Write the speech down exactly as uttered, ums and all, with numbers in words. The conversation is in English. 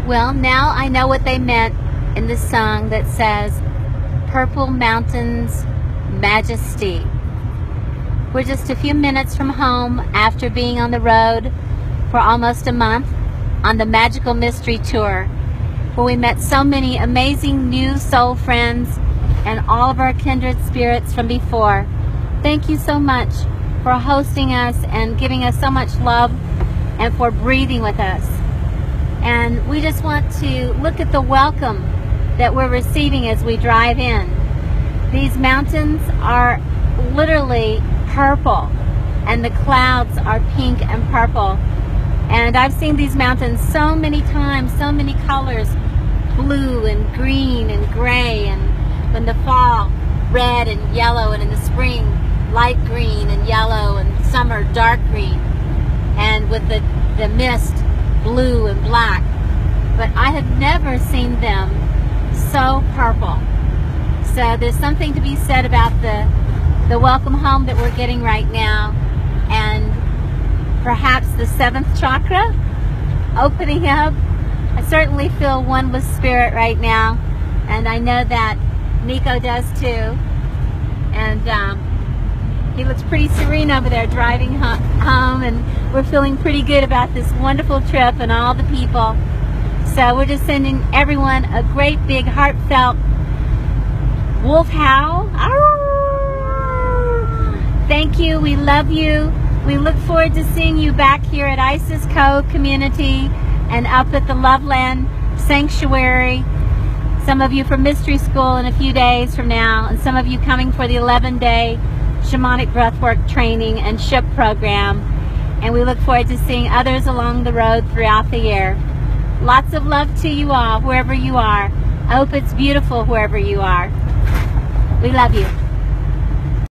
Well, now I know what they meant in the song that says, Purple Mountains Majesty. We're just a few minutes from home after being on the road for almost a month on the Magical Mystery Tour, where we met so many amazing new soul friends and all of our kindred spirits from before. Thank you so much for hosting us and giving us so much love and for breathing with us. And we just want to look at the welcome that we're receiving as we drive in. These mountains are literally purple and the clouds are pink and purple. And I've seen these mountains so many times, so many colors, blue and green and gray, and in the fall, red and yellow, and in the spring, light green and yellow, and summer, dark green, and with the, the mist, blue and black. But I have never seen them so purple. So there's something to be said about the, the welcome home that we're getting right now, and perhaps the seventh chakra opening up. I certainly feel one with spirit right now, and I know that Nico does too. And um, he looks pretty serene over there driving home, and we're feeling pretty good about this wonderful trip and all the people. So we're just sending everyone a great big heartfelt wolf howl. Arr! Thank you, we love you. We look forward to seeing you back here at Isis Cove Community and up at the Loveland Sanctuary. Some of you from Mystery School in a few days from now, and some of you coming for the eleven day Shamanic Breathwork Training and SHIP program. And we look forward to seeing others along the road throughout the year. Lots of love to you all, wherever you are. I hope it's beautiful wherever you are. We love you.